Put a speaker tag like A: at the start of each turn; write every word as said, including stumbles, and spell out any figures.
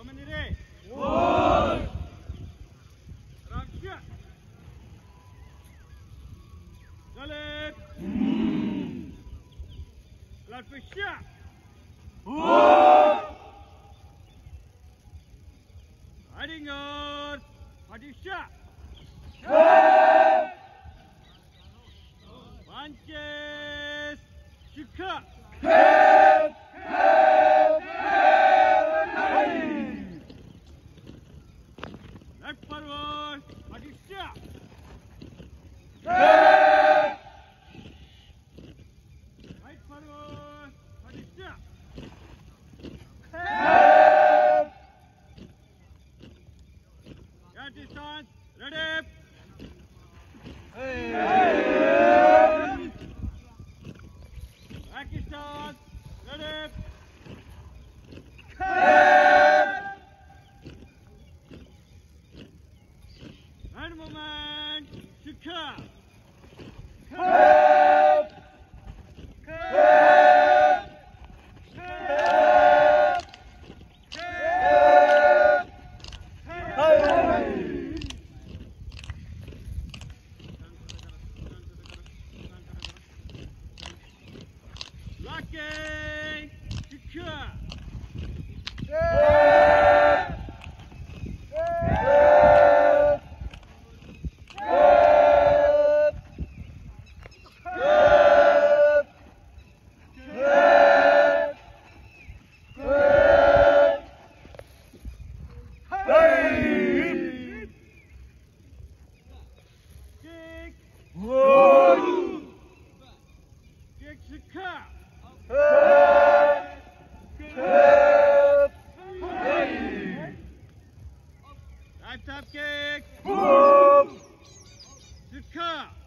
A: Kamen diri.
B: One.
A: Raksha. Galip. Larpisha.
B: One.
A: Hadinger. Hadisha.
B: Hey.
A: Punches. Shika.
B: Hey. Hey. Hey.
A: Left forward. Hadisha.
B: Hey.
A: Right forward. Hadisha.
B: Hey.
A: Get distance. Ready.
B: Hey.
A: Back distance. Ready.
B: Hey.
A: Hand movement. Shika.
B: Hey. Hey.
A: Lucky. Shika. Kick. Kick. Shika. Right tap kick. Shika.